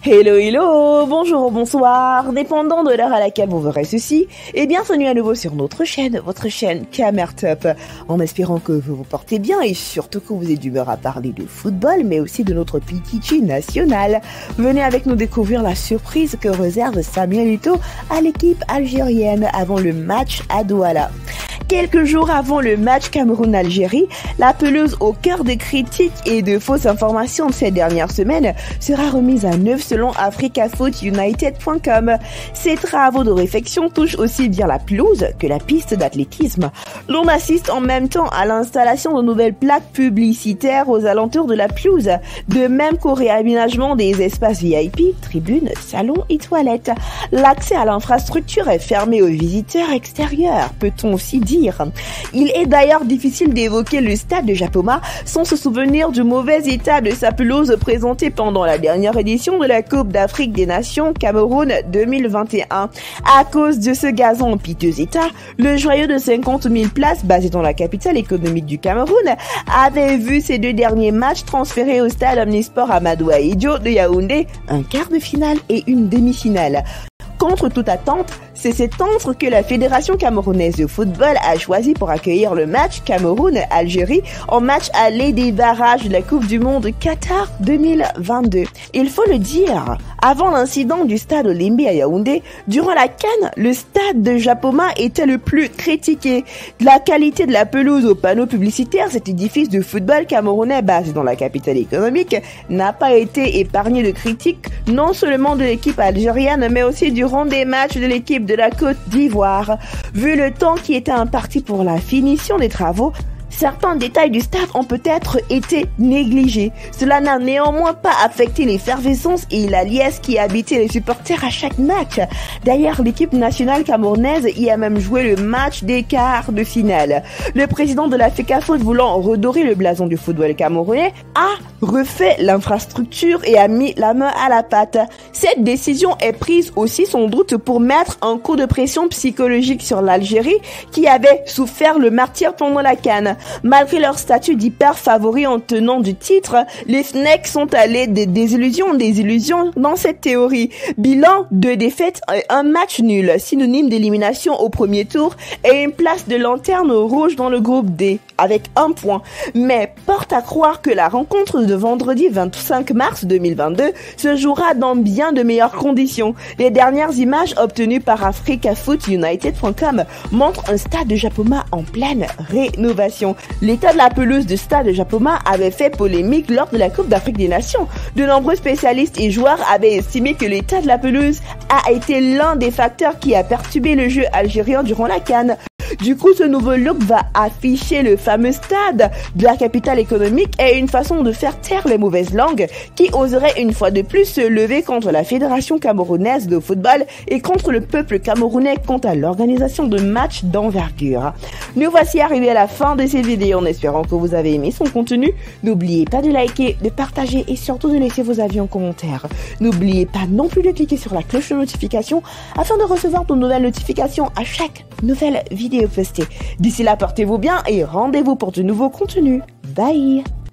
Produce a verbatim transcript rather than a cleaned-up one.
Hello hello, bonjour, bonsoir, dépendant de l'heure à laquelle vous verrez ceci, et bienvenue à nouveau sur notre chaîne, votre chaîne Camertop, en espérant que vous vous portez bien et surtout que vous êtes d'humeur à parler de football, mais aussi de notre Pichichi national. Venez avec nous découvrir la surprise que réserve Samuel Eto'o à l'équipe algérienne avant le match à Douala. Quelques jours avant le match Cameroun-Algérie, la pelouse au cœur des critiques et de fausses informations de ces dernières semaines sera remise à neuf selon africa foot united point com. Ces travaux de réfection touchent aussi bien la pelouse que la piste d'athlétisme. L'on assiste en même temps à l'installation de nouvelles plaques publicitaires aux alentours de la pelouse, de même qu'au réaménagement des espaces V I P, tribunes, salons et toilettes. L'accès à l'infrastructure est fermé aux visiteurs extérieurs, peut-on aussi dire. Il est d'ailleurs difficile d'évoquer le stade de Japoma sans se souvenir du mauvais état de sa pelouse présentée pendant la dernière édition de la Coupe d'Afrique des Nations Cameroun deux mille vingt et un. À cause de ce gazon en piteux état, le joyau de cinquante mille places basé dans la capitale économique du Cameroun avait vu ses deux derniers matchs transférés au stade Omnisport Amadou Ahidjo de Yaoundé, un quart de finale et une demi-finale. Contre toute attente, c'est cet antre que la Fédération camerounaise de football a choisi pour accueillir le match Cameroun-Algérie en match aller des barrages de la Coupe du Monde Qatar deux mille vingt-deux. Il faut le dire, avant l'incident du stade Olembe à Yaoundé, durant la CAN, le stade de Japoma était le plus critiqué. La qualité de la pelouse aux panneaux publicitaires, cet édifice de football camerounais basé dans la capitale économique, n'a pas été épargné de critiques, non seulement de l'équipe algérienne, mais aussi durant des matchs de l'équipe de la Côte d'Ivoire. Vu le temps qui était imparti pour la finition des travaux, certains détails du stade ont peut-être été négligés. Cela n'a néanmoins pas affecté l'effervescence et la liesse qui habitait les supporters à chaque match. D'ailleurs, l'équipe nationale camerounaise y a même joué le match des quarts de finale. Le président de la Africa Foot, voulant redorer le blason du football camerounais, a refait l'infrastructure et a mis la main à la pâte. Cette décision est prise aussi sans doute pour mettre un coup de pression psychologique sur l'Algérie qui avait souffert le martyre pendant la CAN. Malgré leur statut d'hyper favori en tenant du titre, les F N E C sont allés de désillusion en désillusion dans cette théorie. Bilan, deux défaites et un match nul, synonyme d'élimination au premier tour et une place de lanterne rouge dans le groupe D, avec un point. Mais porte à croire que la rencontre de vendredi vingt-cinq mars deux mille vingt-deux se jouera dans bien de meilleures conditions. Les dernières images obtenues par africa foot united point com montrent un stade de Japoma en pleine rénovation. L'état de la pelouse de stade de Japoma avait fait polémique lors de la Coupe d'Afrique des Nations. De nombreux spécialistes et joueurs avaient estimé que l'état de la pelouse a été l'un des facteurs qui a perturbé le jeu algérien durant la CAN. Du coup, ce nouveau look va afficher le fameux stade de la capitale économique et une façon de faire taire les mauvaises langues qui oseraient une fois de plus se lever contre la Fédération camerounaise de football et contre le peuple camerounais quant à l'organisation de matchs d'envergure. Nous voici arrivés à la fin de cette vidéo en espérant que vous avez aimé son contenu. N'oubliez pas de liker, de partager et surtout de laisser vos avis en commentaire. N'oubliez pas non plus de cliquer sur la cloche de notification afin de recevoir de nouvelles notifications à chaque nouvelle vidéo postée. D'ici là, portez-vous bien et rendez-vous pour de nouveaux contenus. Bye!